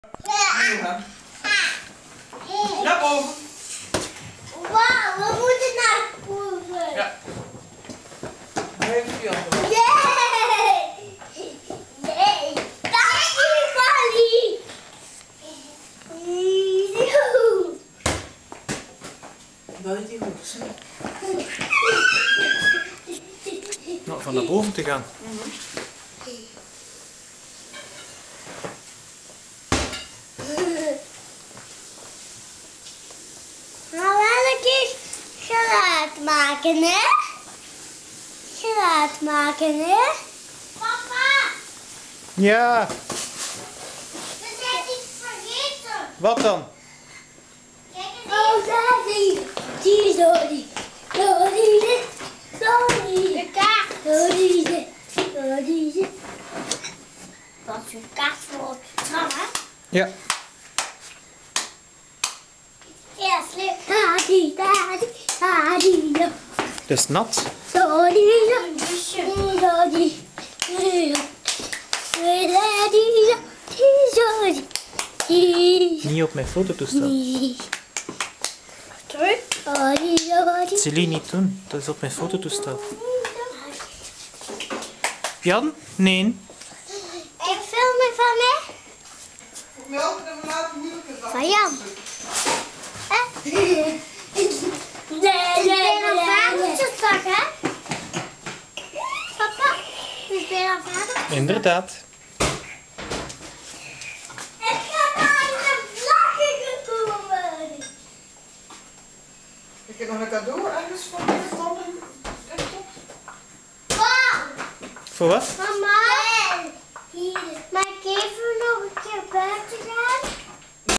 Naar boven. Wauw, we moeten naar boven. Ja. Even die andere. Nee! Nee! Daar is die Polly! Dat is niet goed. Nou, van naar boven te gaan. Nou, wel een keer geluid maken, hè? Geluid maken, hè? Papa! Ja, We zijn iets vergeten. wat dan? Kijk eens. Oh, daddy. Die Dodi. Dodi. Dodi. De kaart. Dodi. Dodi. Dat is een kaart voor op de tram, hè? Ja. Ja, slip. Daddy, daddy, daddy. Het is nat. Dodi. Dodi. Niet op mijn fototoestel. Terug. Celine, niet doen. Dat is op mijn fototoestel. Jan? Nee. Ik film me van mij. Welke de later moeilijk is. Van Jan. Nee, een vadertjesdag, hè? Papa, dus ben je een vader? Inderdaad. Ik ga naar de vlaggen gekomen. Ik heb nog een cadeau ergens voor je gevonden. Wow. Voor wat?